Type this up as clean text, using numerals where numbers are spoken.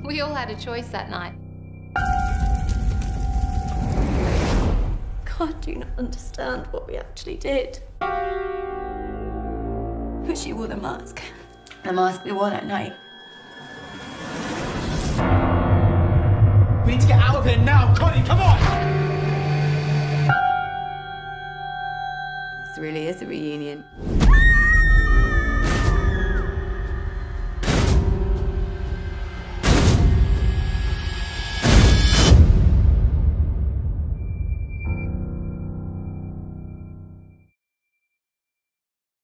We all had a choice that night. God, do you not understand what we actually did? But she wore the mask. The mask we wore that night. We need to get out of here now, Connie, come on! This really is a reunion.